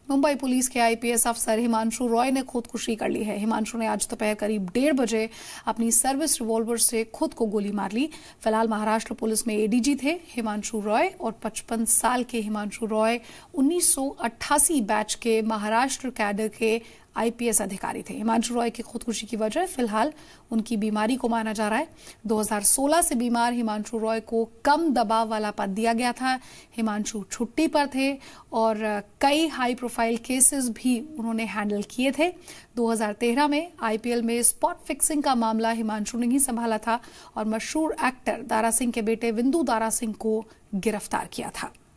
Mumbai police के IPS अफसर हिमांशु रॉय ने खुदकुशी कर ली है। हिमांशु ने आज दोपहर करीब 1:30 बजे अपनी सर्विस रिवॉल्वर से खुद को गोली मार ली। फिलहाल महाराष्ट्र पुलिस में एडीजी थे हिमांशु रॉय और 55 साल के हिमांशु रॉय 1988 बैच के महाराष्ट्र कैडर के आईपीएस अधिकारी थे। हिमांशु रॉय की खुदकुशी की वजह फिलहाल उनकी बीमारी को माना जा रहा है। 2016 से बीमार हिमांशु रॉय को कम दबाव वाला पद दिया गया था। हिमांशु छुट्टी पर थे और कई हाई प्रोफाइल केसेस भी उन्होंने हैंडल किए थे। 2013 में आईपीएल में स्पॉट फिक्सिंग का मामला हिमांशु ने ही संभाला था और मशहूर एक्टर दारा सिंह के बेटे विंदु दारा सिंह को गिरफ्तार किया था।